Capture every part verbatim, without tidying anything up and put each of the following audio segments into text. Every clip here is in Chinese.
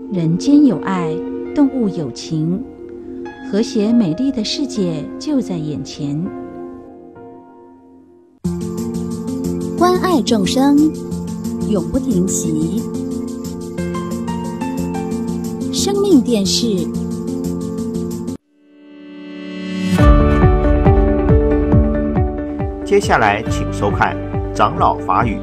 人间有爱，动物有情，和谐美丽的世界就在眼前。 关爱众生，永不停息。生命电视。 接下来，请收看《长老法语》。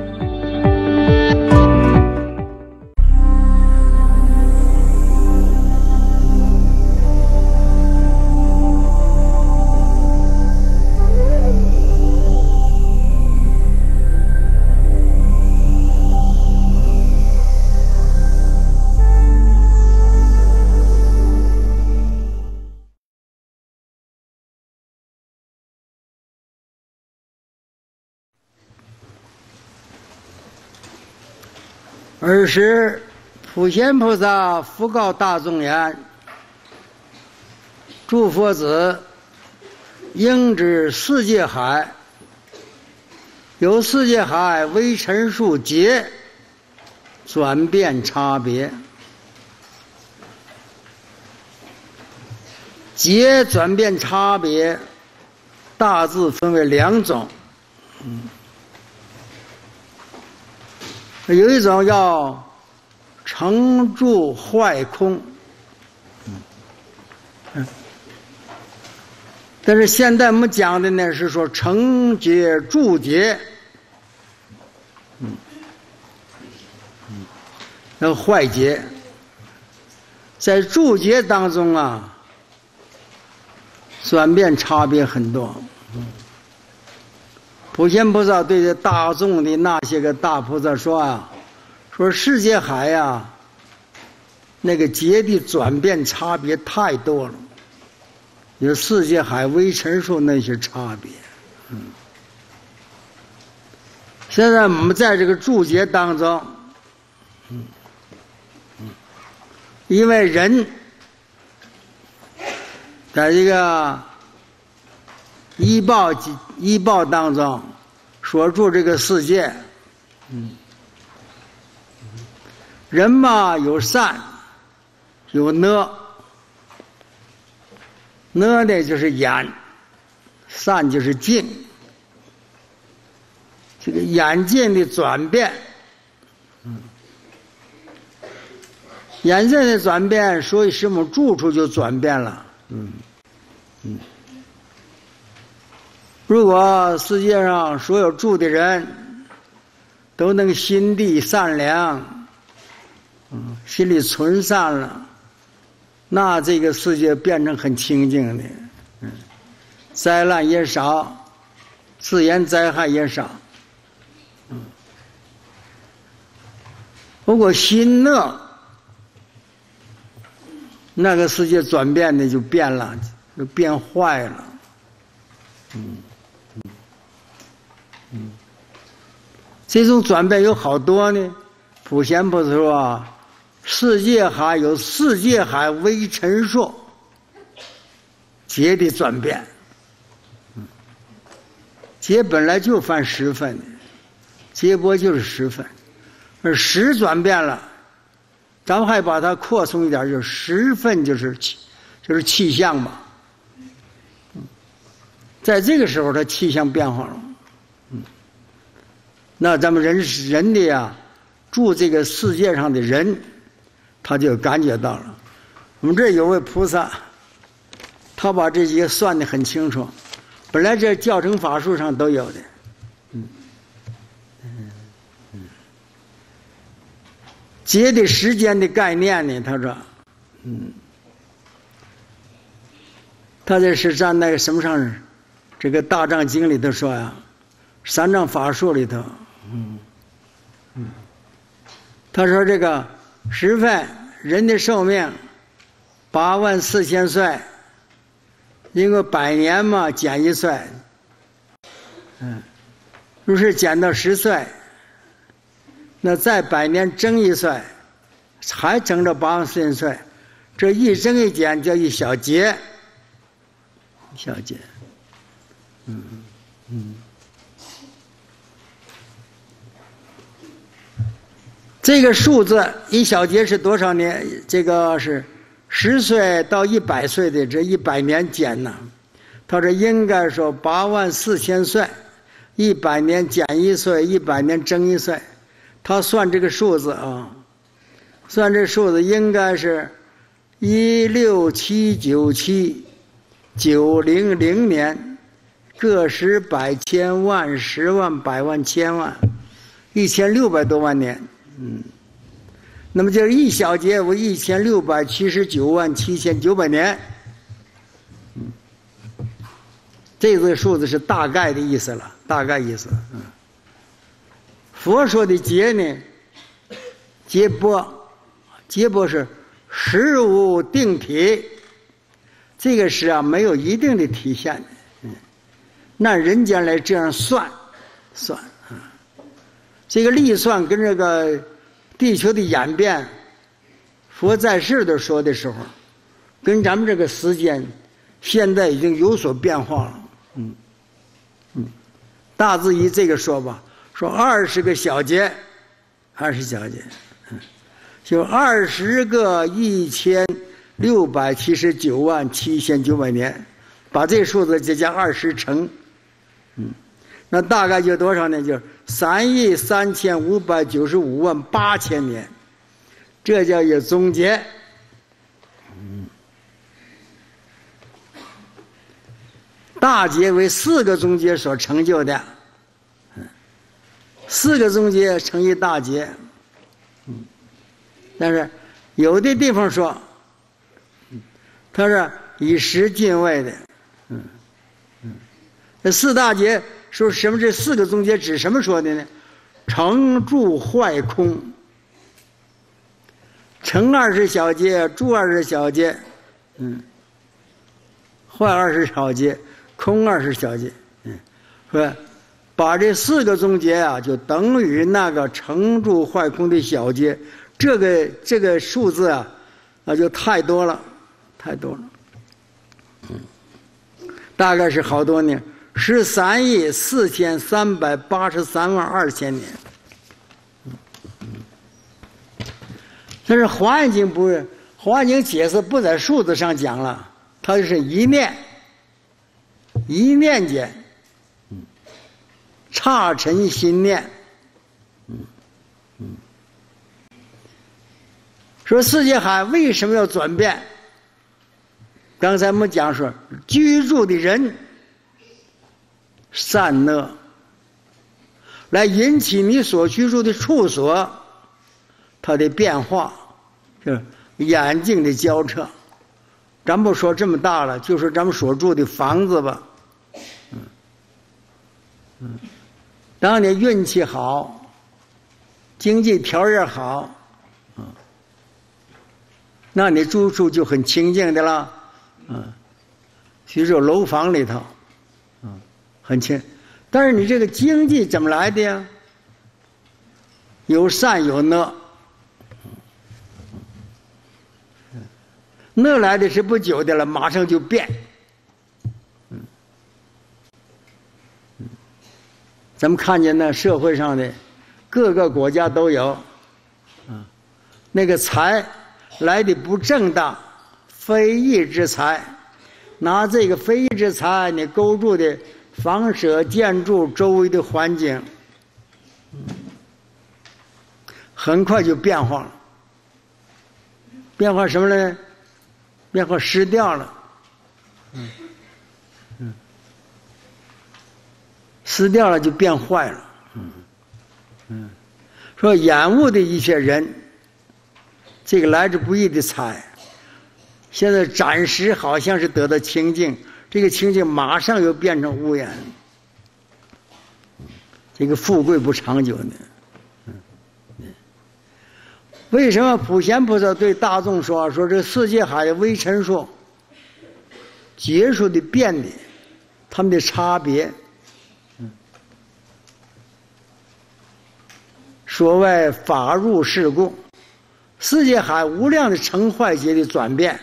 尔时，普贤菩萨复告大众言：“诸佛子，应知世界海，有世界海微尘数劫，转变差别。劫转变差别，大致分为两种。嗯。”有一种叫成住坏空，嗯，但是现在我们讲的呢是说成劫住劫，嗯，嗯，那坏劫，在住劫当中啊，转变差别很多。嗯，普贤菩萨对着大众的那些个大菩萨说啊，说世界海呀、啊，那个劫的转变差别太多了，有世界海微尘数那些差别。嗯，现在我们在这个住劫当中，嗯嗯，因为人在这个医报医报当中所住这个世界，嗯，人嘛有善有恶，恶呢就是眼，善就是境。这个眼境的转变，嗯，眼境的转变，所以使我们住处就转变了，嗯嗯。如果世界上所有住的人都能心地善良，嗯，心里纯善了，那这个世界变成很清净的，嗯，灾难也少，自然灾害也少，嗯。如果心恶，那个世界转变的就变了，就变坏了，嗯。嗯，这种转变有好多呢。普贤菩萨说，世界海有世界海微尘数劫的转变。嗯，劫本来就分十分的，劫波就是十分，而十转变了，咱们还把它扩充一点，就是十分就是气，就是气象嘛。嗯，在这个时候，它气象变化了。那咱们人人的呀，住这个世界上的人，他就感觉到了。我们这有位菩萨，他把这些算得很清楚。本来这教程法术上都有的，嗯嗯嗯。劫的时间的概念呢，他说，嗯，他这是在那个什么上，这个大藏经里头说呀，三藏法术里头。嗯嗯，他说这个十分人的寿命八万四千岁，因为百年嘛减一岁，嗯，若是减到十岁，那再百年增一岁，还增到八万四千岁，这一增一减叫一小节，小节，嗯嗯。 这个数字一小节是多少年？这个是十岁到一百岁的这一百年减呢？他说应该说八万四千岁，一百年减一岁，一百年增一岁。他算这个数字啊，算这数字应该是一六七九七九零零年，个十百千万十万百万千万，一千六百多万年。嗯，那么就是一小节为一千六百七十九万七千九百年。嗯，这个数字是大概的意思了，大概意思。嗯，佛说的劫呢，劫波，劫波是实无定体，这个是啊没有一定的体现的。嗯，那人间来这样算，算。这个历算跟这个地球的演变，佛在世的说的时候，跟咱们这个时间现在已经有所变化了。嗯嗯，大致以这个说吧，说二十个小节，二十小节，嗯，就二十个一千六百七十九万七千九百年，把这数字再加二十乘，嗯。那大概就多少呢？就是三亿三千五百九十五万八千年，这叫一个总结。嗯，大劫为四个总结所成就的，嗯，四个总结成一大劫。嗯，但是有的地方说，他是以时进位的。嗯嗯，这四大劫。说什么？这四个总结指什么说的呢？成住坏空，成二十小节，住二十小节，嗯，坏二十小节，空二十小节，嗯，说把这四个总结啊，就等于那个成住坏空的小节，这个这个数字啊，那就太多了，太多了，嗯，大概是好多呢。十三亿四千三百八十三万二千年，但是《华严经》不是，《华严经》解释不在数字上讲了，它就是一念，一念间，刹尘心念，嗯嗯，说世界海为什么要转变？刚才我们讲说，居住的人。善恶来引起你所居住的处所它的变化，就是眼睛的交彻。咱不说这么大了，就说咱们所住的房子吧。嗯嗯，当你运气好，经济条件好，嗯，那你住处就很清净的了。嗯，比如说楼房里头，嗯。很轻，但是你这个经济怎么来的呀？有善有恶，恶来的是不久的了，马上就变。嗯，咱们看见那社会上的各个国家都有，啊，那个财来的不正当，非义之财，拿这个非义之财你勾住的。房舍建筑周围的环境，很快就变化了。变化什么呢？变化失掉了。嗯嗯，失掉了就变坏了。嗯嗯，说厌恶的一些人，这个来之不易的财，现在暂时好像是得到清净。这个情景马上又变成污染，这个富贵不长久呢。为什么普贤菩萨对大众说：“说这世界海的微尘数、劫数的变的，他们的差别，所谓法入事故，世界海无量的成坏劫的转变。”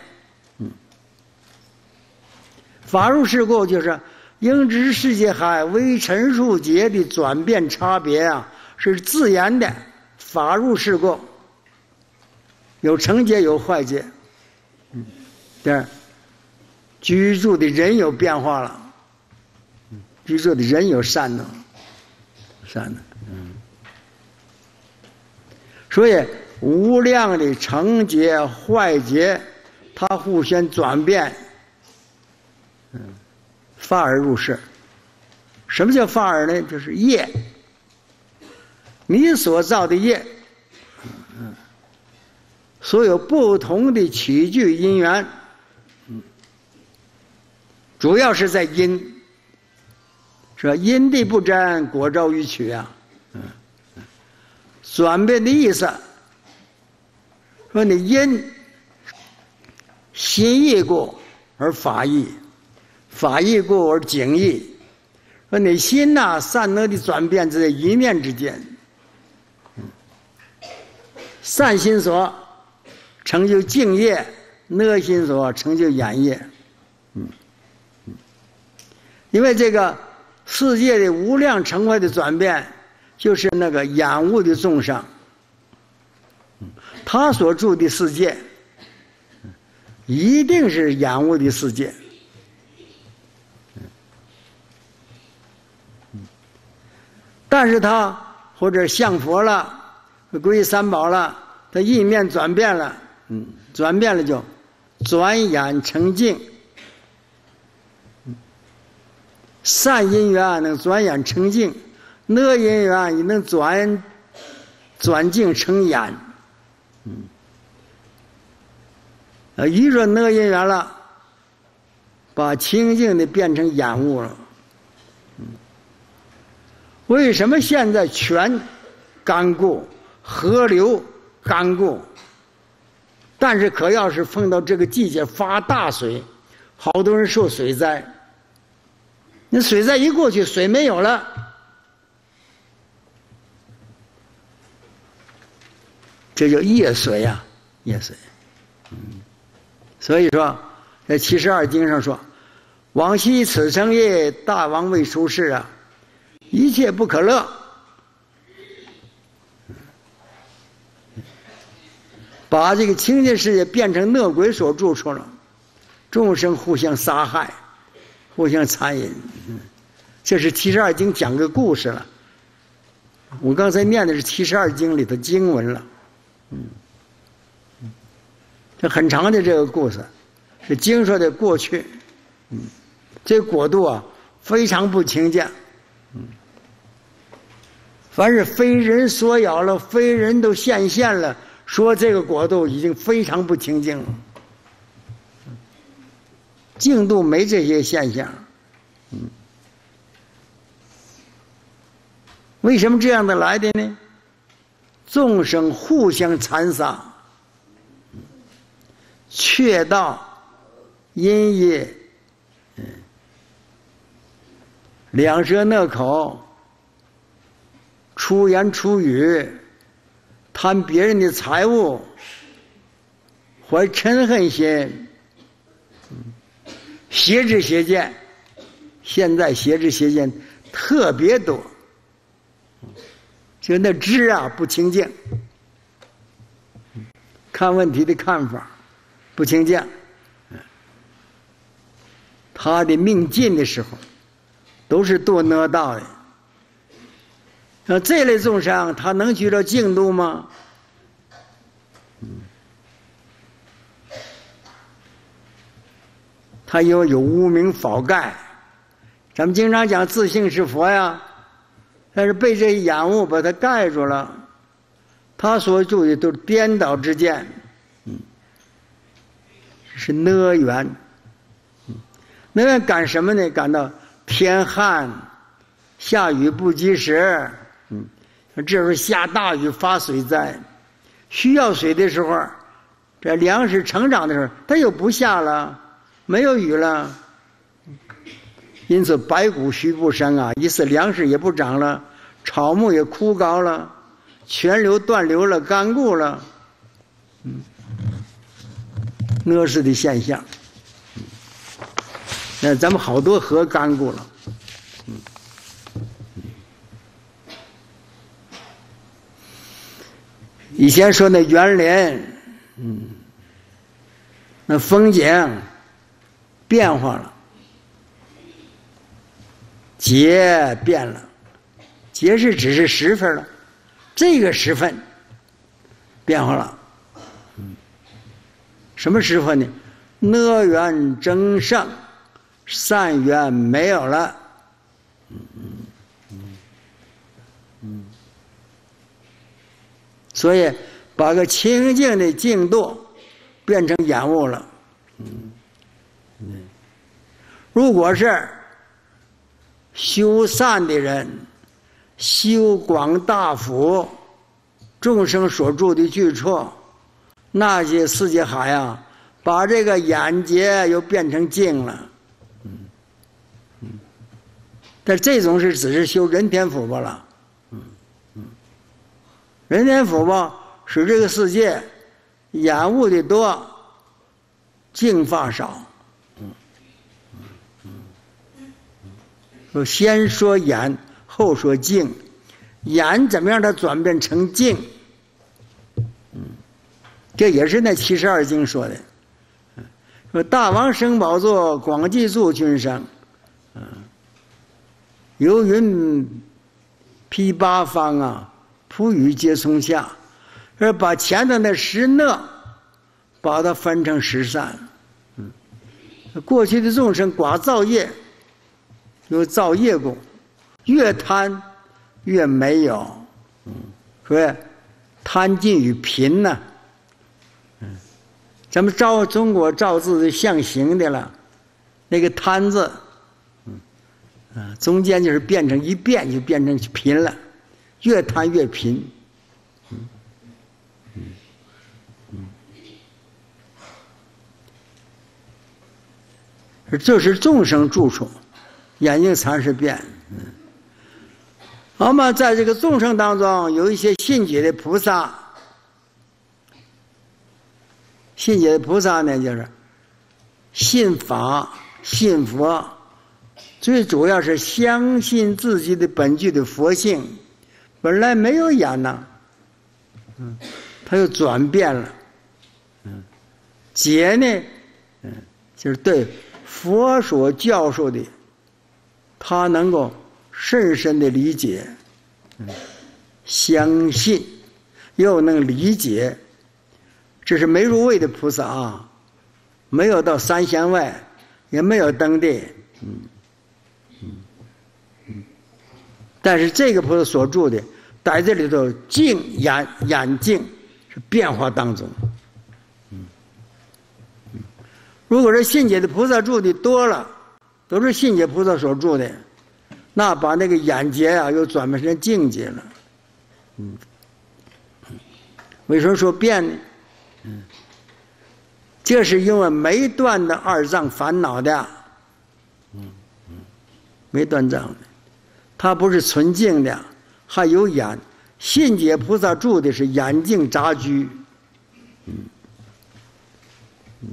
法入事故就是应知世界海微尘数劫的转变差别啊，是自然的、 法入世过，有成劫有坏劫。嗯，第二，居住的人有变化了，居住的人有善的，善的。嗯，所以无量的成劫坏劫，它互相转变，嗯，发而入世。什么叫发而呢？就是业，你所造的业，嗯，所有不同的起居因缘，嗯，主要是在因，是吧？因地不沾，果招于取啊，嗯，转变的意思，说你因心意故而法意，法意故而景意。说你心呐、啊，善恶的转变只在一念之间。善心所成就静业，恶心所成就眼业。嗯，因为这个世界的无量成坏的转变，就是那个眼悟的众生，他所住的世界，一定是眼悟的世界。但是他或者向佛了，皈依三宝了，他意念转变了，嗯，转变了就转眼成净。善因缘能转眼成净，恶因缘也能转转净成眼。嗯，啊，一说恶因缘了，把清净的变成眼悟了。为什么现在泉干固，河流干固，但是可要是碰到这个季节发大水，好多人受水灾。那水灾一过去，水没有了，这叫业水啊，业水。嗯，所以说，在七十二经上说：“往昔此生业，大王未出世啊。”一切不可乐，把这个清净世界变成恶鬼所住处了，众生互相杀害，互相残忍。这是七十二经讲个故事了。我刚才念的是七十二经里的经文了，嗯，这很长的这个故事，是经说的过去，嗯，这个国度啊非常不清净，嗯。凡是非人所咬了，非人都现现了，说这个国度已经非常不清净了，净度没这些现象。嗯，为什么这样的来的呢？众生互相残杀，却道因业，嗯，两舌恶口。出言出语，贪别人的财物，怀嗔恨心，邪知邪见。现在邪知邪见特别多，就那知啊不清净，看问题的看法不清净。他的命尽的时候，都是堕恶道的。那这类众生，他能去到净土吗？他又有无名覆盖，咱们经常讲自性是佛呀，但是被这些眼物把它盖住了，他所住的都是颠倒之见，嗯，是恶缘，嗯，恶缘赶什么呢？赶到天旱，下雨不及时。嗯，这时候下大雨发水灾，需要水的时候，这粮食成长的时候，它又不下了，没有雨了，因此百谷须不生啊，意思粮食也不长了，草木也枯槁了，泉流断流了，干固了，嗯，那是的现象。那咱们好多河干固了。 前说那园林，嗯，那风景变化了，节变了，节是只是时分了，这个时分变化了。嗯，什么时分呢？乐园正盛，善缘没有了。嗯嗯嗯，所以把个清净的净度变成厌恶了。嗯嗯，如果是修善的人，修广大福，众生所住的居处，那些世界海呀，把这个眼界又变成净了。嗯嗯，但这种是只是修人天福报了。嗯嗯，人天福报使这个世界厌恶的多，净法少。嗯嗯嗯，说先说眼，后说净，眼怎么样它转变成净？嗯，这也是那七十二经说的。说大王升宝座，广济诸群生，嗯，游云披八方啊，普雨皆从下。说把前头那十恶，把它分成十善。嗯，过去的众生寡造业，有造业功，越贪越没有。嗯，所以贪近于贫呢。嗯，咱们造中国造字是象形的了，那个贪字，嗯啊，中间就是变成一变就变成贫了，越贪越贫。嗯嗯嗯，这是众生住处，眼睛禅师变。嗯，那么在这个众生当中，有一些信解的菩萨，信解的菩萨呢，就是信法、信佛，最主要是相信自己的本具的佛性，本来没有眼呐，嗯，他又转变了。嗯，解呢，嗯，就是对佛所教授的，他能够深深的理解，嗯，相信，又能理解。这是没入位的菩萨啊，没有到三贤外，也没有登地。嗯嗯嗯，但是这个菩萨所住的，在这里头净眼眼净是变化当中。嗯嗯，如果是信解的菩萨住的多了，都是信解菩萨所住的，那把那个眼界啊又转变成境界了。嗯，为什么说变呢？嗯，这是因为没断的二障烦恼的。嗯嗯，没断障的，它不是纯净的，还有眼。信解菩萨住的是眼净杂居。嗯嗯，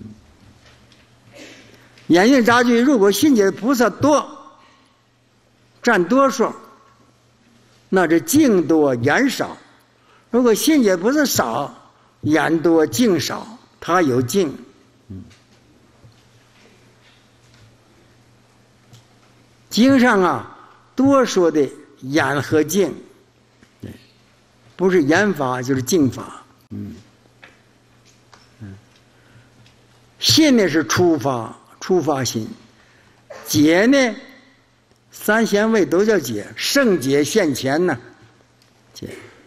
眼净杂居，如果信解菩萨多，占多数，那是净多眼少；如果信解菩萨少，眼多净少，它有净。嗯，经上啊多说的眼和净，不是眼法就是净法。嗯嗯，信呢是初发初发心，解呢三贤位都叫解，圣解现前呢，解。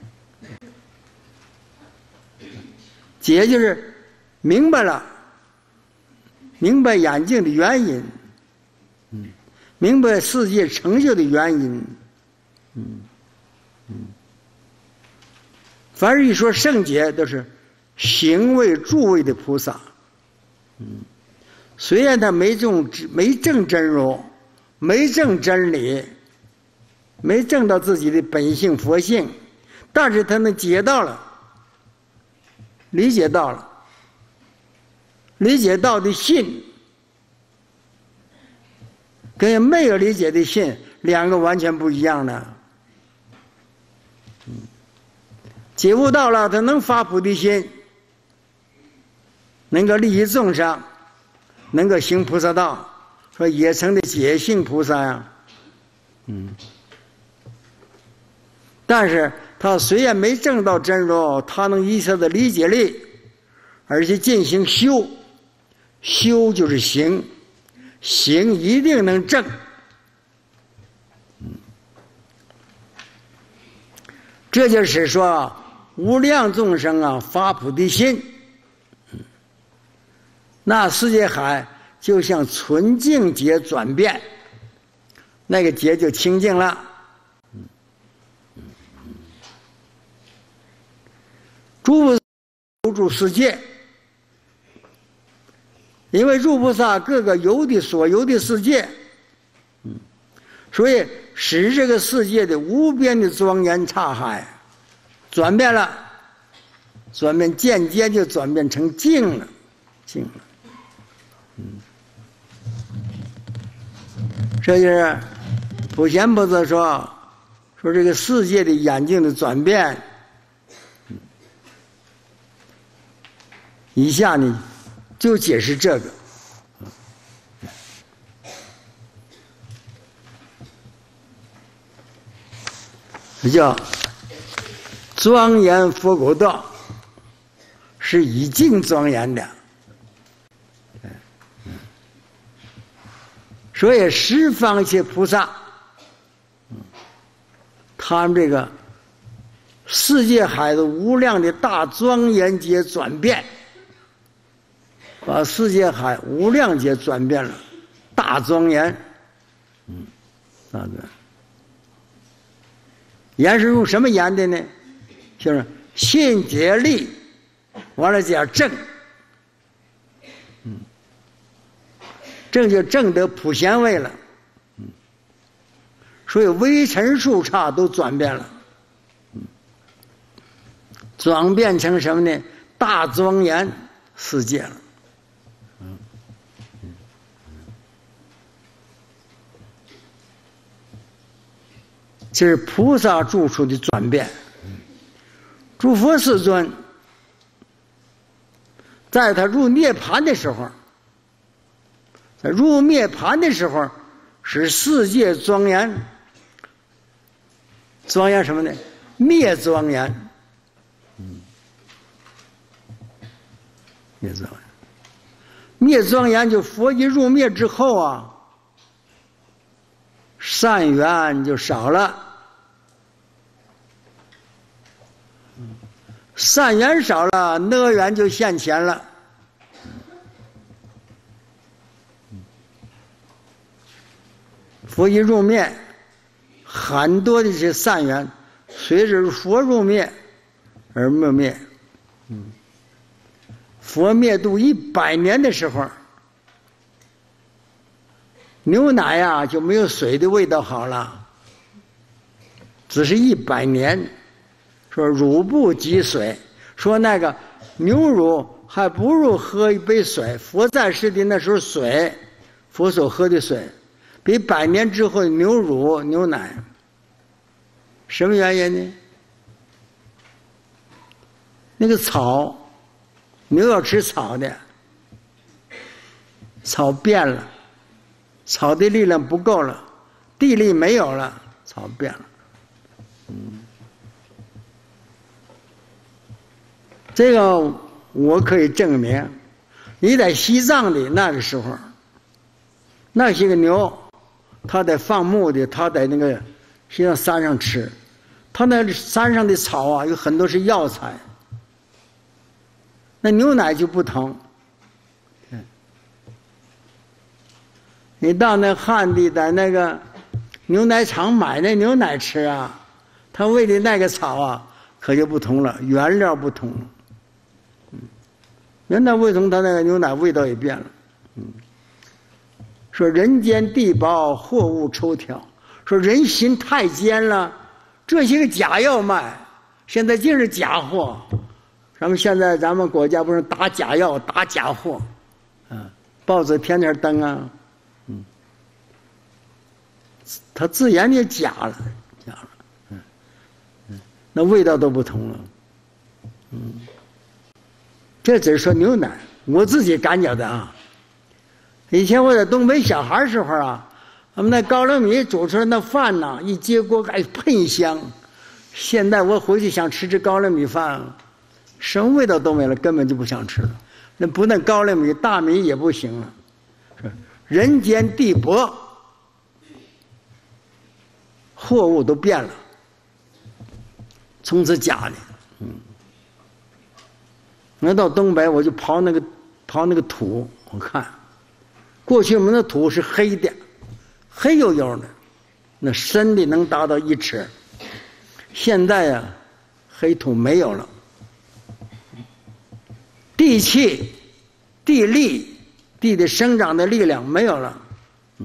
解就是明白了，明白眼镜的原因，嗯，明白世界成就的原因，嗯嗯。凡是一说圣解，都是行为助位的菩萨，嗯，虽然他没证没证真如，没证真理，没证到自己的本性佛性，但是他能解到了。理解到了，理解到的信，跟没有理解的信两个完全不一样的。嗯， 觉悟到了，他能发菩提心，能够利益众生，能够行菩萨道，说也成的解性菩萨呀。嗯，但是他虽然没证到真如，他能依他的理解力，而且进行修，修就是行，行一定能证。这就是说，无量众生啊发菩提心，那世界海就像纯净劫转变，那个劫就清净了。诸菩萨游诸世界，因为诸菩萨各个游的所游的世界，所以使这个世界的无边的庄严刹海转变了，转变渐渐就转变成净了，净了。嗯，这就是普贤菩萨说说这个世界的眼睛的转变。以下呢，就解释这个。这叫庄严佛国道，是以净庄严的。所以十方一切菩萨，他们这个世界海的无量的大庄严劫转变，把世界海无量劫转变了，大庄严，嗯，大庄严。言是用什么言的呢？就是信解力，完了加正，嗯，正就正得普贤位了，嗯，所以微尘数刹都转变了，嗯，转变成什么呢？大庄严世界了。这是菩萨住处的转变。诸佛世尊在他入涅盘的时候，在入涅盘的时候，使世界庄严，庄严什么呢？灭庄严，嗯，灭庄严，灭庄严就佛一入灭之后啊。善缘就少了，善缘少了，恶缘就现前了。佛一入灭，很多的这些善缘随着佛入灭而灭灭。佛灭度一百年的时候，牛奶呀、啊、就没有水的味道好了，只是一百年。说乳不及水，说那个牛乳还不如喝一杯水。佛在世的那时候水，佛所喝的水，比百年之后的牛乳牛奶。什么原因呢？那个草，牛要吃草的，草变了。草的力量不够了，地力没有了，草变了。嗯，这个我可以证明。你在西藏的那个时候，那些个牛，它在放牧的，它在那个西藏山上吃，它那山上的草啊，有很多是药材。那牛奶就不同。你到那汉地在那个牛奶厂买那牛奶吃啊，他喂的那个草啊，可就不同了，原料不同了。嗯，原来为什么他那个牛奶味道也变了？嗯，说人间地薄，货物抽挑，说人心太奸了，这些个假药卖，现在尽是假货。咱们现在咱们国家不是打假药、打假货，啊，报纸天天登啊。它自然就假了，假了，嗯嗯，那味道都不同了， 嗯，这只是说牛奶，我自己感觉的啊。以前我在东北小孩时候啊，我们那高粱米煮出来那饭呐，一接锅盖喷香。现在我回去想吃这高粱米饭，什么味道都没了，根本就不想吃了。那不但高粱米，大米也不行了。人间地薄，货物都变了。从此家里，嗯，我到东北我就刨那个刨那个土，我看，过去我们的土是黑的，黑黝黝的，那深的能达到一尺。现在呀、啊，黑土没有了，地气、地力、地的生长的力量没有了。嗯，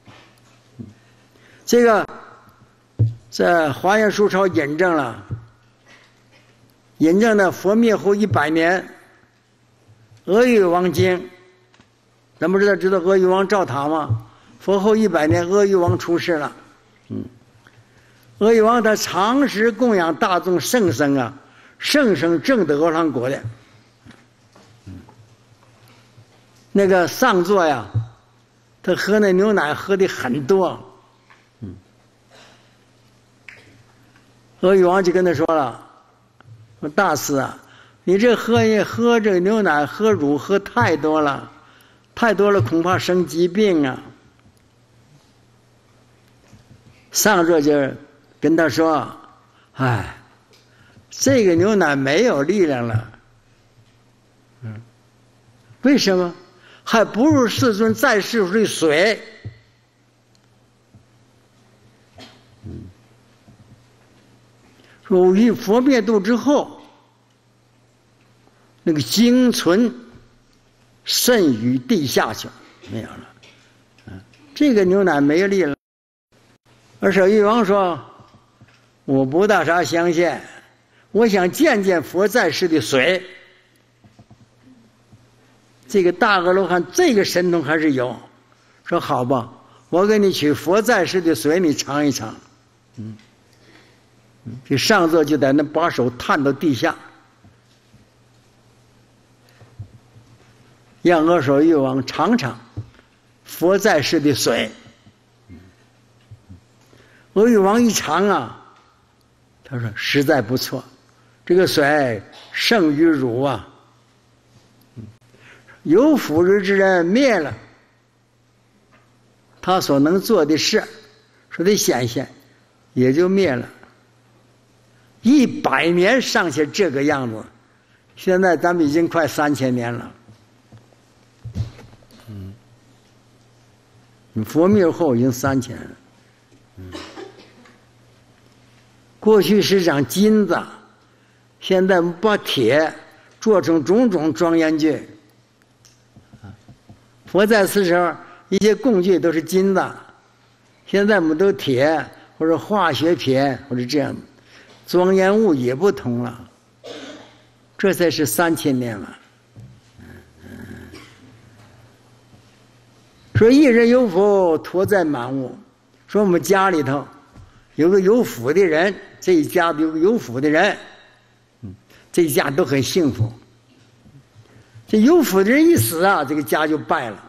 这个在华严书抄引证了，引证的佛灭后一百年，阿育王经，咱们知道知道阿育王造塔吗？佛后一百年，阿育王出世了。嗯。阿育王他常时供养大众圣僧啊，圣僧正得阿罗汉果的。那个上座呀，他喝那牛奶喝的很多。嗯，阿育王就跟他说了：“说大师啊，你这喝喝这个牛奶喝乳喝太多了，太多了恐怕生疾病啊。”上座就跟他说：“哎，这个牛奶没有力量了。嗯，为什么？还不如世尊在世时的水。嗯，说于佛灭度之后，那个精存渗于地下去，没有了。嗯，这个牛奶没力了。而舍玉王说。”我不大啥相信，我想见见佛在世的水。这个大阿罗汉这个神通还是有，说好吧，我给你取佛在世的水，你尝一尝。嗯，这上座就在那把手探到地下，让阿舍玉王尝尝佛在世的水。阿育王一尝啊。他说：“实在不错，这个水胜于乳啊！有福日之人灭了，他所能做的事，说的显现，也就灭了。一百年尚且这个样子，现在咱们已经快三千年了。嗯，佛灭后已经三千了。嗯。”过去是长金子，现在我们把铁做成种种庄严具。佛在世时候，一些工具都是金子，现在我们都铁或者化学品或者这样，庄严物也不同了。这才是三千年了。说一人有福，托在满屋。说我们家里头有个有福的人。这一家有个有福的人，嗯，这一家都很幸福。这有福的人一死啊，这个家就败了。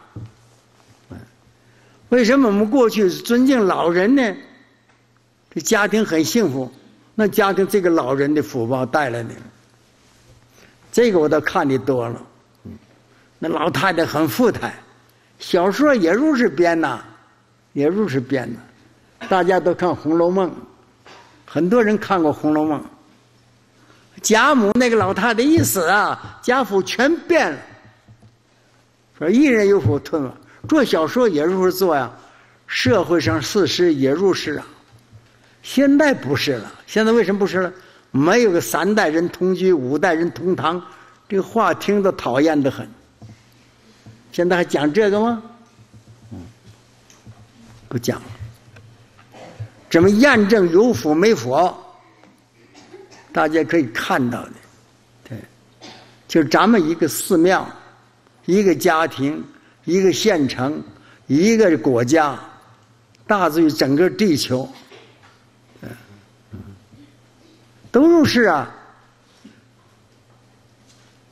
为什么我们过去尊敬老人呢？这家庭很幸福，那家庭这个老人的福报带来的。这个我倒看的多了。嗯，那老太太很富态，小说也如是编呐，也如是编的。大家都看《红楼梦》。很多人看过《红楼梦》，贾母那个老太太一死啊，家父全变了。说一人有福吞了，做小说也如是做呀，社会上事实也如是啊。现在不是了，现在为什么不是了？没有个三代人同居，五代人同堂，这个话听着讨厌得很。现在还讲这个吗？嗯，不讲了。怎么验证有福没福？大家可以看到的，对，就是咱们一个寺庙、一个家庭、一个县城、一个国家，大至于整个地球，都如是啊。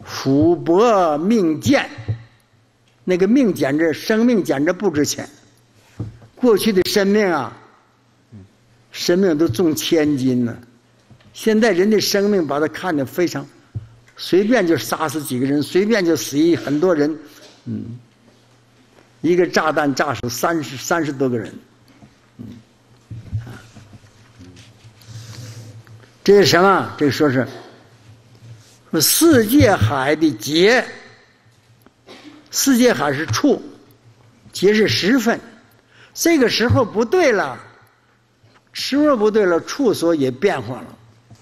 福薄命贱，那个命简直生命简直不值钱。过去的生命啊，生命都重千斤呢。现在人的生命把它看得非常，随便就杀死几个人，随便就死一很多人，嗯，一个炸弹炸死三十三十多个人，嗯，啊，这是什么？这说是说四界海的劫，四界海是处，劫是时分，这个时候不对了，时候不对了，处所也变化了。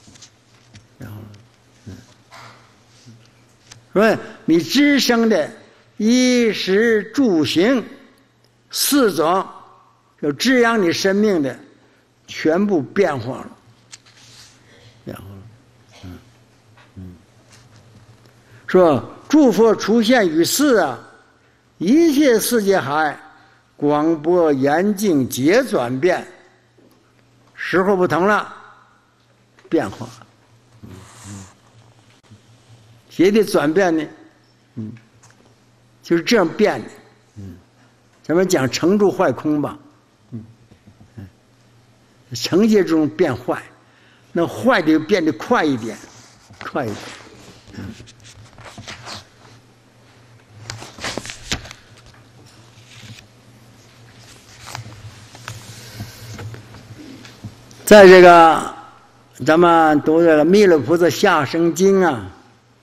说你知生的衣食住行四种就滋养你生命的全部变化了，变化了。嗯嗯，说诸佛出现于世啊，一切世界海广博严净皆转变，时候不同了，变化。谁的转变呢？嗯，就是这样变的。嗯，咱们讲成住坏空吧。嗯嗯，成界这种变坏，那坏的变得快一点，快一点。嗯，在这个咱们读这个《弥勒菩萨下生经》啊。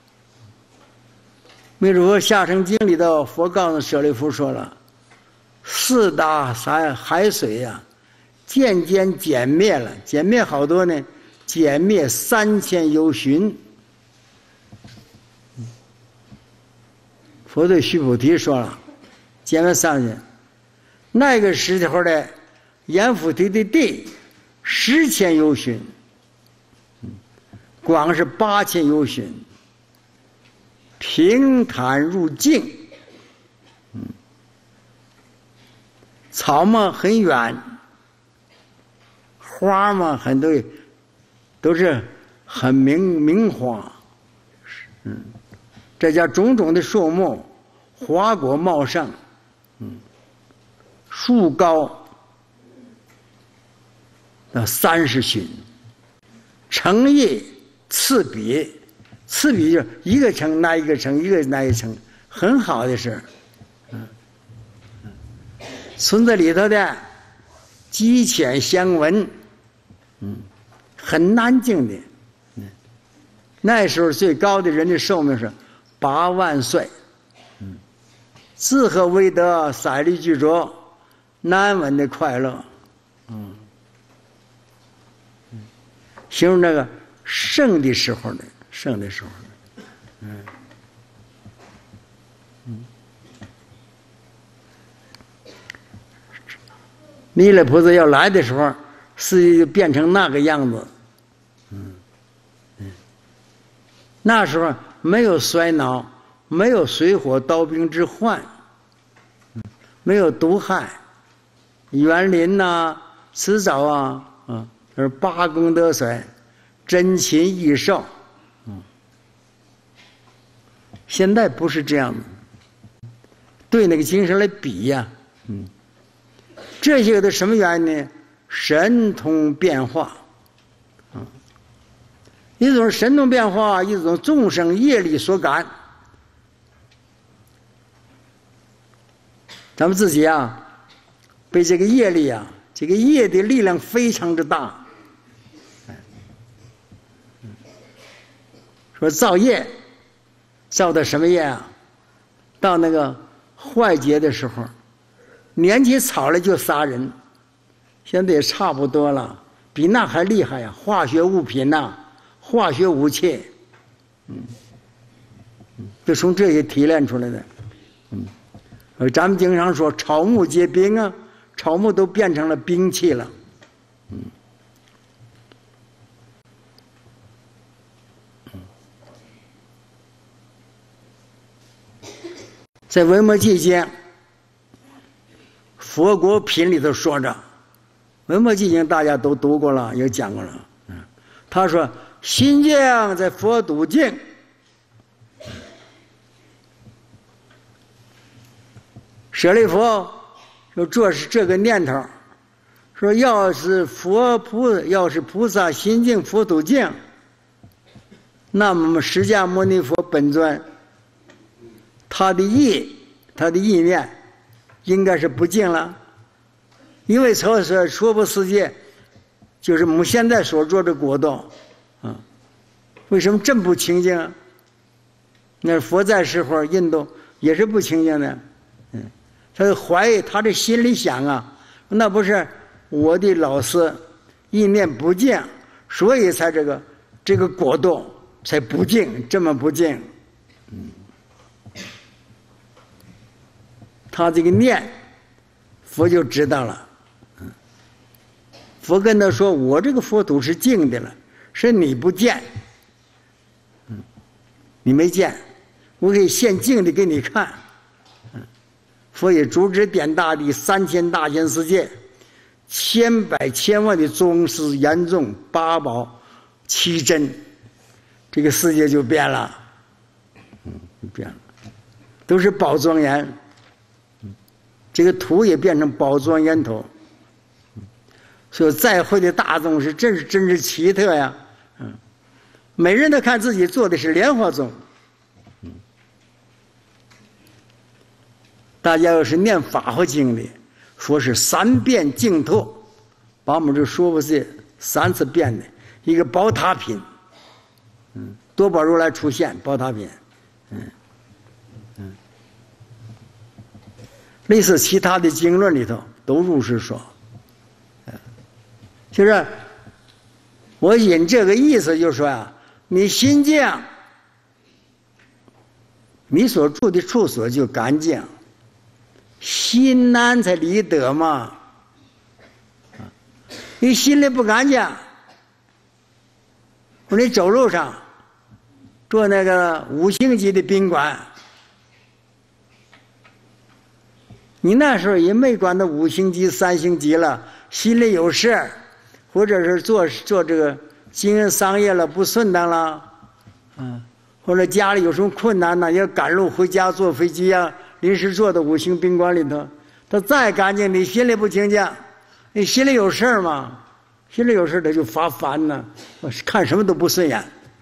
弥勒菩萨下生经里头，佛告诉舍利弗说了，四大海海水呀、啊，渐渐减灭了，减灭好多呢，减灭三千由旬。佛对须菩提说了，减灭三千。那个时候的阎浮提的地十千由旬，光是八千由旬。平坦入境，嗯，草嘛很远，花嘛很多，都是很明明花，嗯，这叫种种的树木，花果茂盛，嗯，树高到三十旬，城邑次比。次比就是一个城拿一个城，一个拿一个城，很好的事。嗯，村子里头的鸡犬相闻，嗯，很安静的。嗯，那时候最高的人的寿命是八万岁。嗯，自和为德，色律具足，难闻的快乐。嗯，嗯，形容那个盛的时候呢。生的时候，嗯嗯，弥勒菩萨要来的时候，世界就变成那个样子，嗯嗯，那时候没有衰老，没有水火刀兵之患，没有毒害，园林呐、啊、池沼啊，啊，就是八功德水，珍禽异兽。现在不是这样的，对那个精神来比呀、啊，嗯，这些都什么原因呢？神通变化，啊，一种神通变化，一种众生业力所感。咱们自己啊，被这个业力啊，这个业的力量非常之大。说造业。造的什么业啊？到那个坏劫的时候，捻起草来就杀人，现在也差不多了，比那还厉害呀、啊！化学物品呐、啊，化学武器，嗯，就从这些提炼出来的，嗯，而咱们经常说草木皆兵啊，草木都变成了兵器了，嗯。在《维摩诘经》佛国品里头说着，《维摩诘经》大家都读过了，也讲过了。嗯，他说：“心经在佛度境， 舍利弗就这是这个念头，说要是佛菩要是菩萨心净佛土净，那么释迦牟尼佛本尊他的意他的意念应该是不净了，因为所说娑婆世界就是我们现在所做的果动啊，为什么真不清净啊？那佛在时候印度也是不清净的，嗯，他就怀疑，他的心里想啊，那不是我的老师意念不净，所以才这个这个果动才不净，这么不净。嗯，他这个念，佛就知道了。嗯，佛跟他说：“我这个佛土是净的了，是你不见，嗯，你没见，我可以现净的给你看。”嗯，佛也主指点大地三千大千世界，千百千万的宗师严重八宝七真，这个世界就变了，嗯，就变了，都是宝庄严，嗯，这个土也变成宝庄严土，嗯，所以再会的大宗是真是真是奇特呀，嗯，每人都看自己做的是莲花宗，嗯，大家要是念法华经里说是三遍净土，把我们这说不是三次变的一个宝塔品，嗯，多宝如来出现宝塔品，嗯嗯，类似其他的经论里头都如是说，就是我引这个意思就是说啊，你心净，你所住的处所就干净，心安才离得嘛。你心里不干净，说你走路上坐那个五星级的宾馆，你那时候也没管到五星级三星级了，心里有事，或者是做做这个经营商业了不顺当了，嗯，或者家里有什么困难呢，要赶路回家坐飞机啊，临时坐到五星宾馆里头，他再干净，你心里不清净，你心里有事吗？心里有事他就发烦呢，看什么都不顺眼。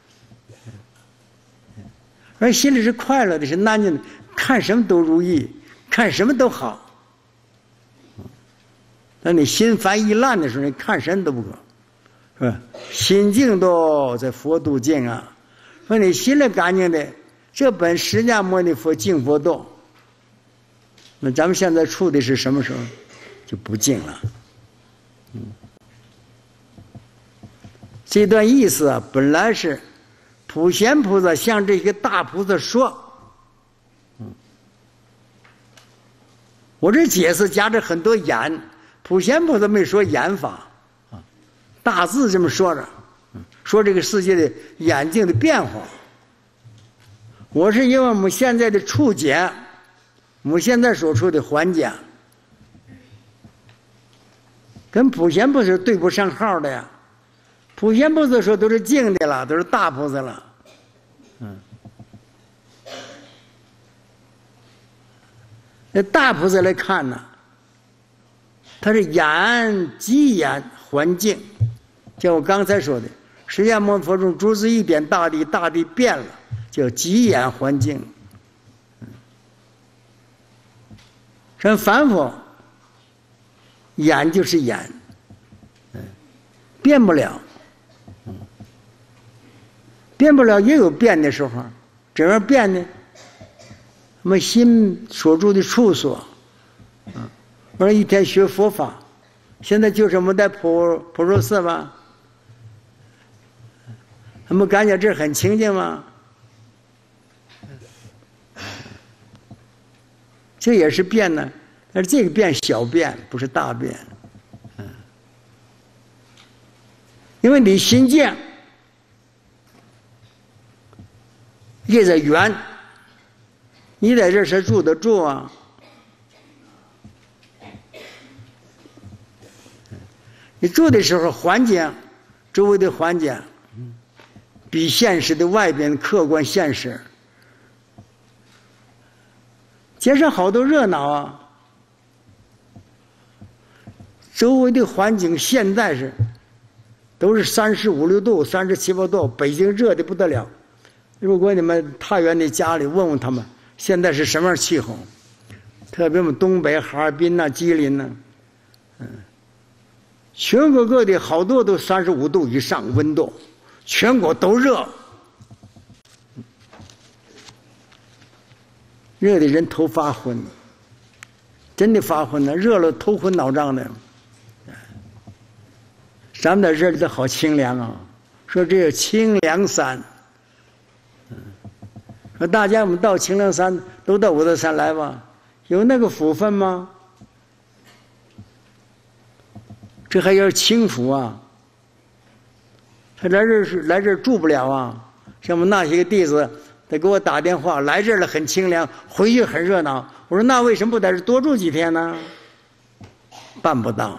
而心里是快乐的，是安静的，看什么都如意，看什么都好。当你心烦意乱的时候，你看什么都不可，是吧？心净都在佛度净啊。说你心里干净的，这本释迦牟尼佛净佛道。那咱们现在处的是什么时候？就不净了。嗯，这段意思啊，本来是普贤菩萨向这些大菩萨说，嗯，我这解释加着很多言，普贤菩萨没说言法啊，大字这么说着，说这个世界的眼睛的变化。我是因为我们现在的处境，我们现在所处的环境，跟普贤菩萨对不上号的呀。普贤菩萨说都是净的了，都是大菩萨了，嗯，那大菩萨来看呢，他是眼即眼环境，像我刚才说的，释迦牟尼佛中诸子一点大地，大地变了，叫即眼环境。像凡夫，眼就是眼，变不了。变不了也有变的时候，怎样变呢？我们心所住的处所，啊，我说一天学佛法，现在就是我们在普普陀寺吧，我们感觉这很清净吗？这也是变呢，但是这个变小变，不是大变，嗯，因为你心净。这是缘，你在这是住得住啊。你住的时候，环境，周围的环境，比现实的外边客观现实，街上好多热闹啊， 周围的环境现在是都是三十五六度、三十七八度，北京热的不得了。如果你们太原的家里问问他们，现在是什么样气候？特别我们东北哈尔滨呐、啊、吉林呐、啊，嗯，全国各地好多都三十五度以上温度，全国都热，热的人头发昏，真的发昏了，热了头昏脑胀的。咱们在这里头好清凉啊，说这有清凉山。说大家我们到清凉山都到五台山来吧，有那个福分吗？这还要清福啊！他来这儿是来这儿住不了啊。像我们那些个弟子，他给我打电话，来这儿了很清凉，回去很热闹。我说那为什么不在这多住几天呢？办不到。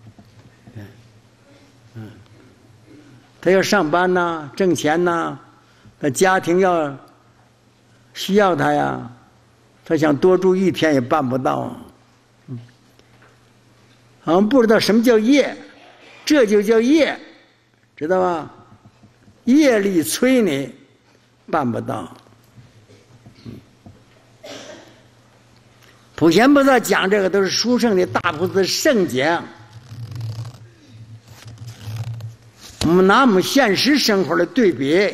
嗯，他要上班呐，挣钱呐，他家庭要需要他呀，他想多住一天也办不到。嗯，好像不知道什么叫业，这就叫业，知道吧？业力催你，办不到。嗯，普贤菩萨讲这个都是殊胜的大菩萨圣讲。我们拿我们现实生活来对比。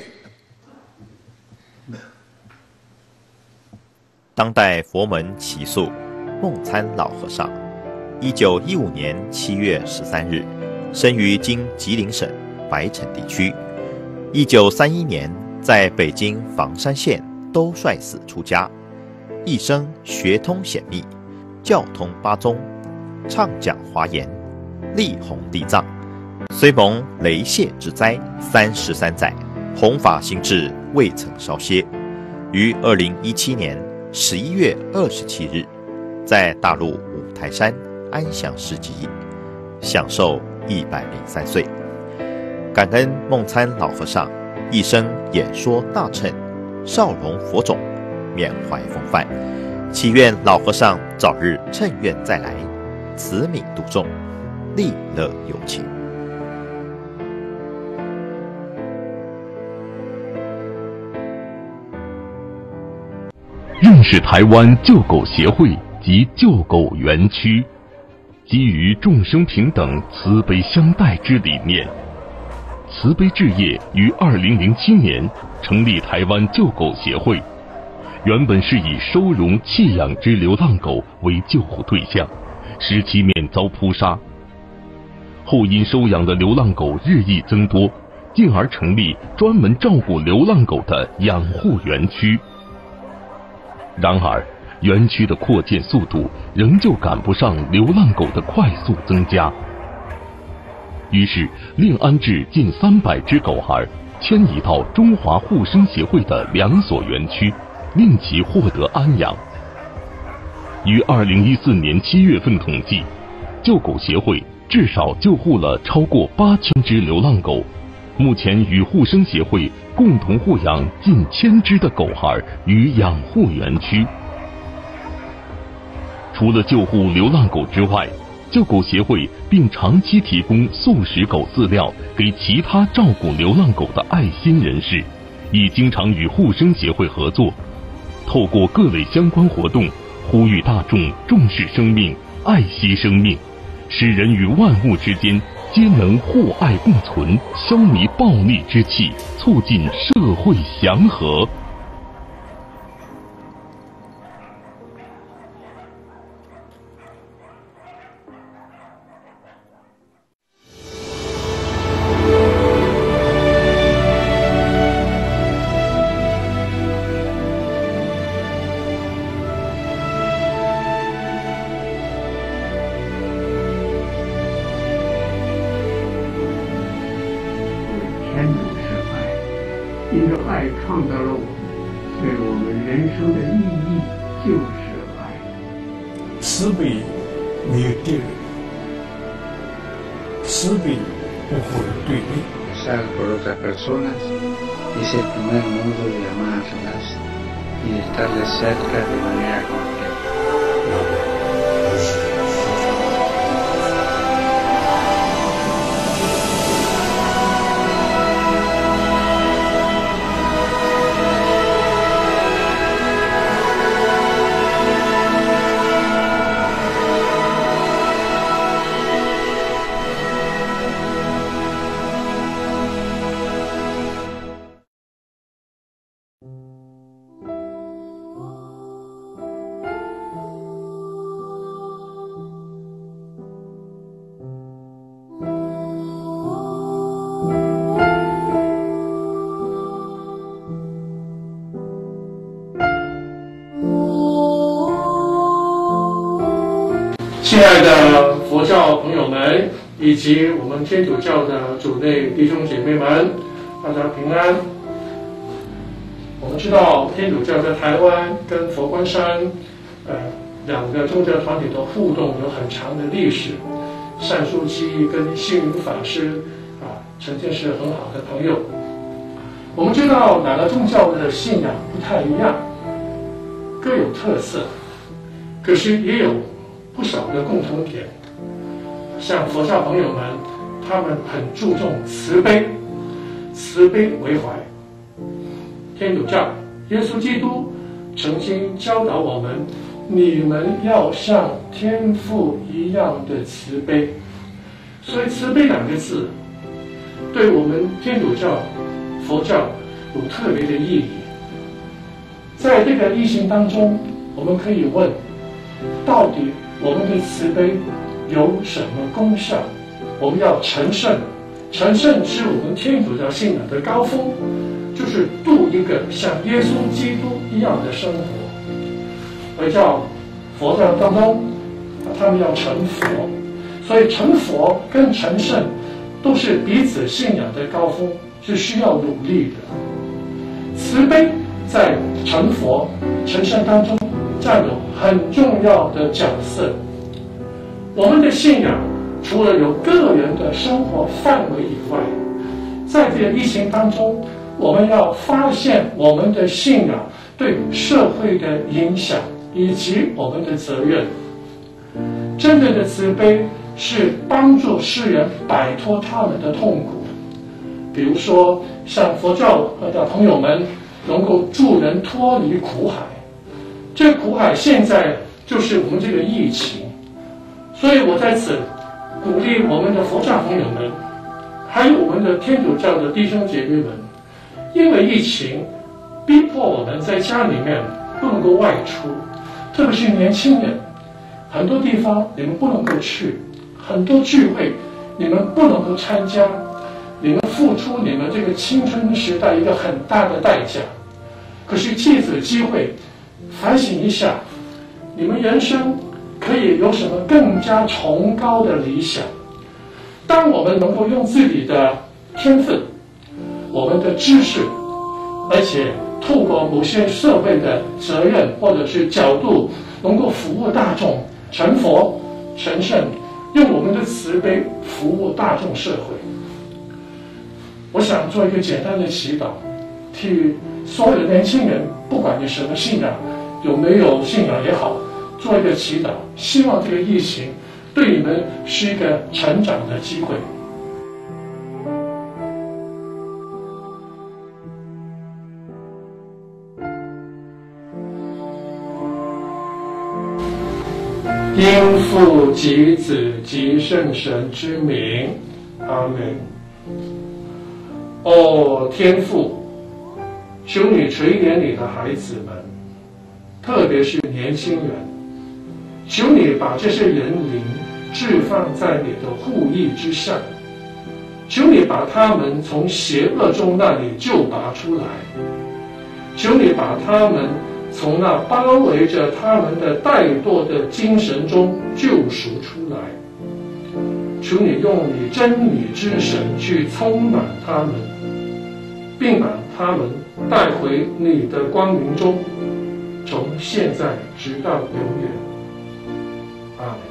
当代佛门奇宿梦参老和尚，一九一五年七月十三日，生于今吉林省白城地区。一九三一年在北京房山县兜率寺出家，一生学通显密，教通八宗，畅讲华严，力弘地藏。虽蒙雷泄之灾三十三载，弘法心志未曾稍歇。于二零一七年十一月二十七日，在大陆五台山安详示寂，享寿一百零三岁。感恩梦参老和尚一生演说大乘，少容佛种，缅怀风范，祈愿老和尚早日乘愿再来，慈悯度众，利乐有情。 认识台湾救狗协会及救狗园区，基于众生平等、慈悲相待之理念，慈悲置业于二零零七年成立台湾救狗协会。原本是以收容弃养之流浪狗为救护对象，使其免遭扑杀。后因收养的流浪狗日益增多，进而成立专门照顾流浪狗的养护园区。然而，园区的扩建速度仍旧赶不上流浪狗的快速增加。于是，另安置近三百只狗孩，迁移到中华护生协会的两所园区，令其获得安养。于二零一四年七月份统计，救狗协会至少救护了超过八千只流浪狗。目前与护生协会共同护养近千只的狗孩于养护园区。除了救护流浪狗之外，救狗协会并长期提供素食狗饲料给其他照顾流浪狗的爱心人士，亦经常与护生协会合作，透过各类相关活动，呼吁大众重视生命，爱惜生命，使人与万物之间皆能互爱共存，消弭暴戾之气，促进社会祥和。 天主是爱，因着爱创造了我们，所以我们人生的意义就是爱。 慈悲没有敌人，慈悲不会对立。 Ser por otras personas es el primer modo de amarlas y de estarles cerca de manera concreta. 亲爱的佛教朋友们，以及我们天主教的主内弟兄姐妹们，大家平安。我们知道天主教在台湾跟佛光山，呃，两个宗教团体的互动有很长的历史。单书记跟星云法师啊，曾经是很好的朋友。我们知道两个宗教的信仰不太一样，各有特色，可是也有不少的共同点。像佛教朋友们，他们很注重慈悲，慈悲为怀。天主教耶稣基督曾经教导我们，你们要像天父一样的慈悲。所以慈悲两个字对我们天主教佛教有特别的意义。在这个疫情当中，我们可以问，到底我们的慈悲有什么功效？我们要成圣，成圣是我们天主教信仰的高峰，就是度一个像耶稣基督一样的生活。而叫佛教当中，他们要成佛，所以成佛跟成圣都是彼此信仰的高峰，是需要努力的。慈悲在成佛、成圣当中占有很重要的角色。我们的信仰除了有个人的生活范围以外，在这个疫情当中，我们要发现我们的信仰对社会的影响以及我们的责任。真正的慈悲是帮助世人摆脱他们的痛苦，比如说像佛教的朋友们能够助人脱离苦海，这个苦海现在就是我们这个疫情。所以我在此鼓励我们的佛教朋友们，还有我们的天主教的弟兄姐妹们，因为疫情逼迫我们在家里面不能够外出，特别是年轻人，很多地方你们不能够去，很多聚会你们不能够参加，你们付出你们这个青春时代一个很大的代价。可是借此机会反省一下，你们人生可以有什么更加崇高的理想？当我们能够用自己的天分、我们的知识，而且透过某些社会的责任或者是角度，能够服务大众，成佛成圣，用我们的慈悲服务大众社会。我想做一个简单的祈祷，替所有的年轻人，不管你什么信仰，有没有信仰也好，做一个祈祷，希望这个疫情对你们是一个成长的机会。因父及子及圣神之名，阿们。哦，天父，求你垂怜你的孩子们，特别是年轻人，求你把这些人灵置放在你的护佑之下，求你把他们从邪恶中那里救拔出来，求你把他们从那包围着他们的怠惰的精神中救赎出来，求你用你真理之神去充满他们，并把他们带回你的光明中，从现在直到永远。阿们。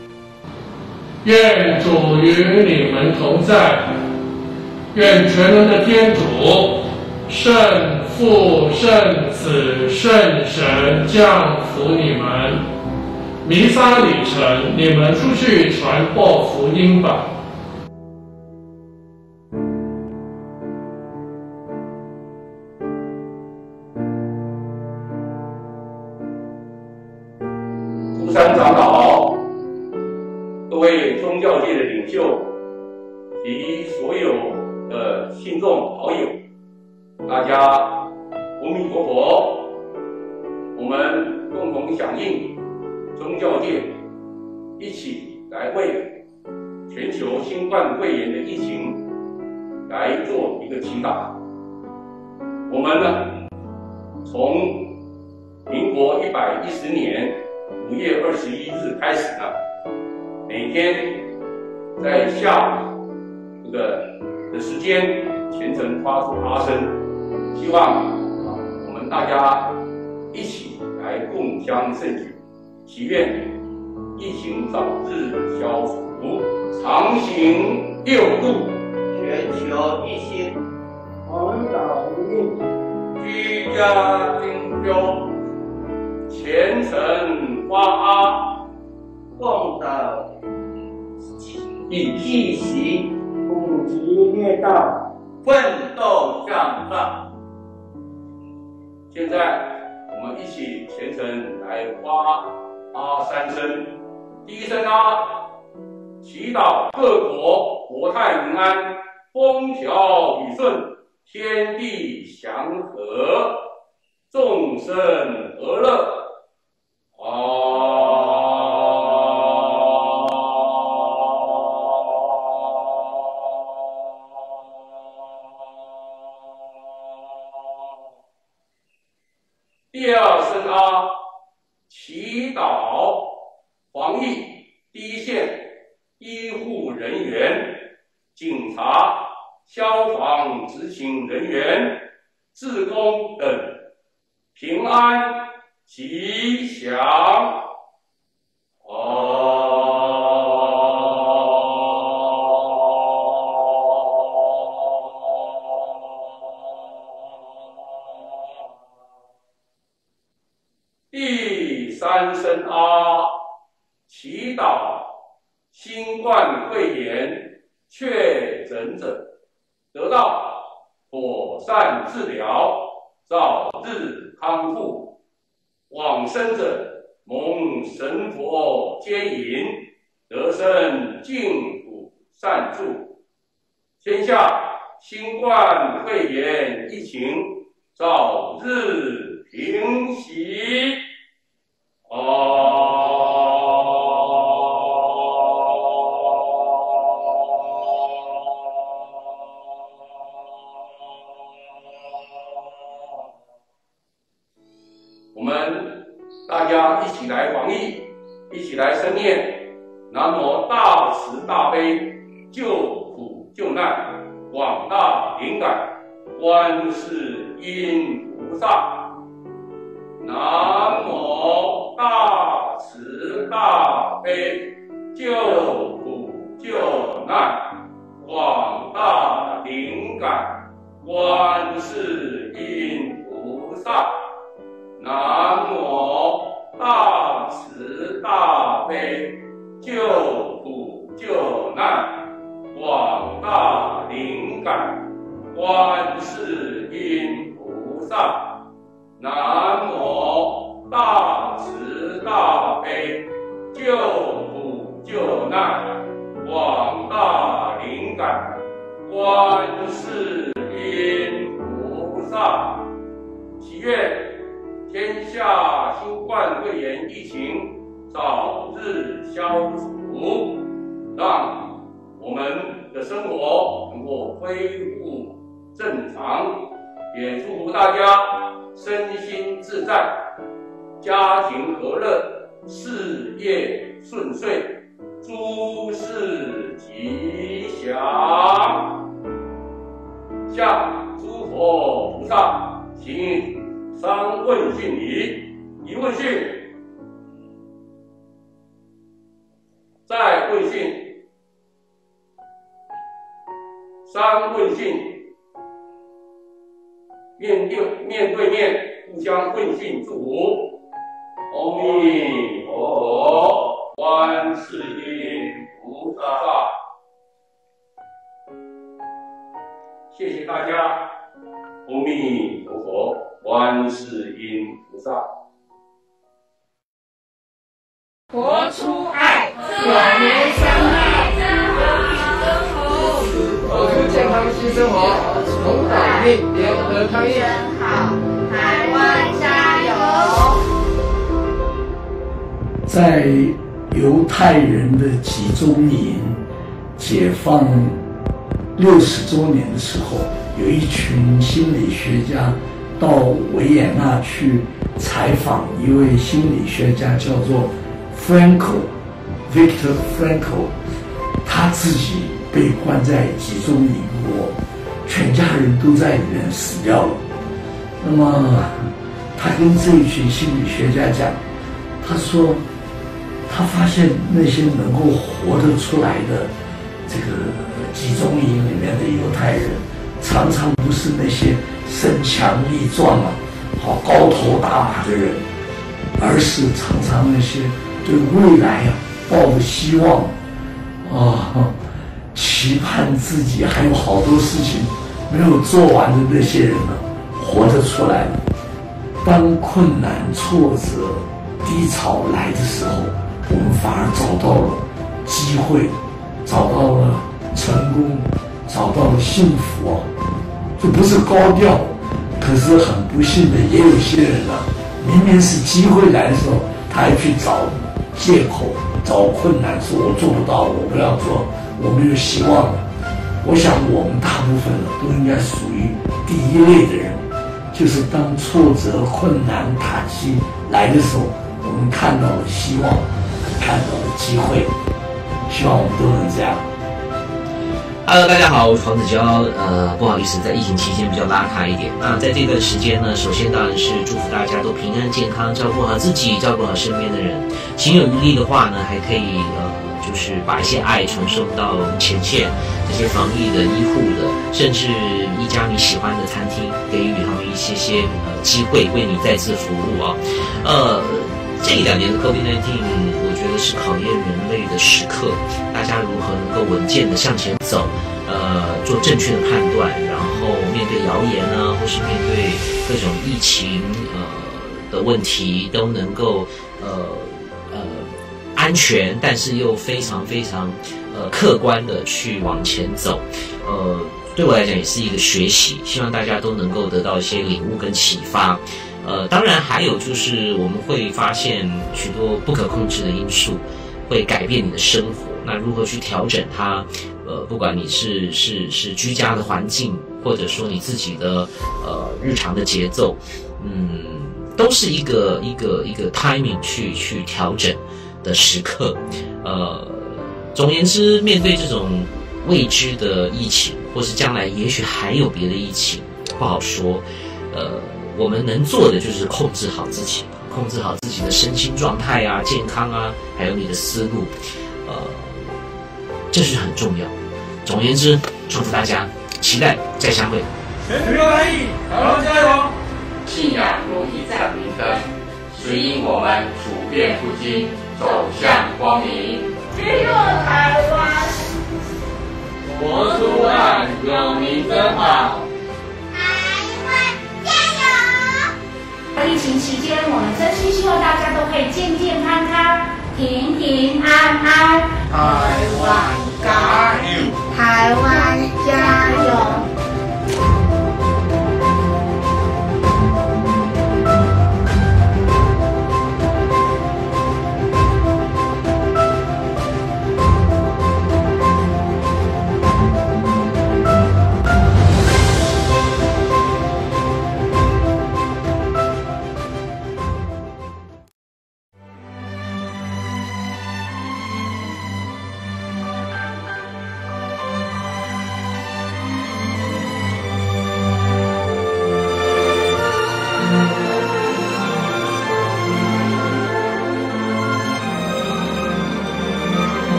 愿主与你们同在，愿全能的天主、圣父、圣子、圣神降福你们。弥撒礼成，你们出去传播福音吧。 诸山长老、各位宗教界的领袖及所有的信众好友，大家阿弥陀佛！我们共同响应宗教界，一起来为全球新冠肺炎的疫情来做一个祈祷。我们呢，从民国一百一十年五月二十一日开始呢，每天在下午这个的时间虔诚发出阿声，希望啊我们大家一起来共襄盛举，祈愿疫情早日消除，长行六度， 全球一心，广岛一命， 居家精修，虔诚发阿， 共岛一习，普及灭道， 奋斗向上。现在我们一起虔诚来发阿三声。第一声阿，祈祷各国国泰民安，风调雨顺，天地祥和，众生和乐。啊。第二声阿，祈祷防疫第一线医护人员、警察、消防执勤人员、志工等平安吉祥。第三声阿，祈祷新冠肺炎确诊者得到妥善治疗，早日康复；往生者蒙神佛接引，得生净土善住。天下新冠肺炎疫情早日平息。啊！我们大家一起来防疫，一起来声念南无大慈大悲救苦救难广大灵感观世音菩萨。南无大慈大悲救苦救难广大灵感观世音菩萨。南无大慈大悲救苦救难广大灵感观世音菩萨。南无大慈大悲救苦救难广大灵感观世音菩萨。祈愿天下新冠肺炎疫情早日消除，让我们的生活能够恢复正常，也祝福大家身心自在，家庭和乐，事业顺遂，诸事吉祥。向诸佛菩萨行三问讯礼：一问讯，再问讯，三问讯。面对面对面，互相问讯祝福。阿弥陀佛，观世音菩萨。谢谢大家。阿弥陀佛，观世音菩萨。 活出爱，晚年相爱，生活， 活出健康新生活，从岛内联合抗疫。 真好，台湾加油！ 在犹太人的集中营解放六十周年的时候，有一群心理学家到维也纳去采访一位心理学家，叫做 Frankl Viktor Frankl， 他自己被关在集中营过，全家人都在里面死掉了。那么他跟这一群心理学家讲，他说他发现那些能够活得出来的这个集中营里面的犹太人，常常不是那些身强力壮啊、好高头大马的人，而是常常那些对未来啊抱着希望啊，期盼自己还有好多事情没有做完的那些人呢，活得出来了。当困难、挫折、低潮来的时候，我们反而找到了机会，找到了成功，找到了幸福啊！这不是高调，可是很不幸的，也有些人啊，明明是机会来的时候，他还去找借口、找困难，说我做不到，我不要做，我没有希望了。我想我们大部分人都应该属于第一类的人，就是当挫折、困难、打击来的时候，我们看到了希望，看到了机会，希望我们都能这样。 Hello， 大家好，我是黄子佼。呃，不好意思，在疫情期间比较拉卡一点。那在这段时间呢，首先当然是祝福大家都平安健康，照顾好自己，照顾好身边的人。情有余力的话呢，还可以呃，就是把一些爱传送到前线这些防疫的、医护的，甚至一家你喜欢的餐厅，给予他们一些些呃机会，为你再次服务啊。呃，这一两年的 COVID 十九，我觉得是考验人类的时刻，大家如何能够稳健的向前走，呃，做正确的判断，然后面对谣言啊，或是面对各种疫情呃的问题，都能够呃呃安全，但是又非常非常呃客观的去往前走，呃，对我来讲也是一个学习，希望大家都能够得到一些领悟跟启发。呃，当然还有就是我们会发现许多不可控制的因素会改变你的生活，那如何去调整它？呃，不管你是是是居家的环境，或者说你自己的呃日常的节奏，嗯，都是一个一个一个 timing 去去调整的时刻。呃，总而言之，面对这种未知的疫情，或是将来也许还有别的疫情，不好说。呃。我们能做的就是控制好自己，控制好自己的身心状态啊、健康啊，还有你的思路，呃，这是很重要。总而言之，祝福大家，期待再相会。 全民防疫，台湾加油！信仰如一盏明灯，指引我们处变不惊，走向光明。 进入台湾， 活出爱，有你真好。 疫情期间，我们真心希望大家都可以健健康康、平平安安。 台湾加油！ 台湾。